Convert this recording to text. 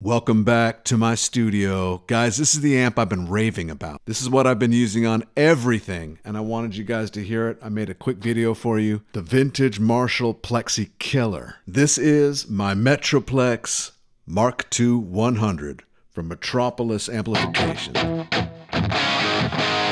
Welcome back to my studio. Guys, this is the amp I've been raving about. This is what I've been using on everything, and I wanted you guys to hear it. I made a quick video for you. The vintage Marshall Plexi Killer. This is my Metroplex Mk II 100 from Metropolis Amplification.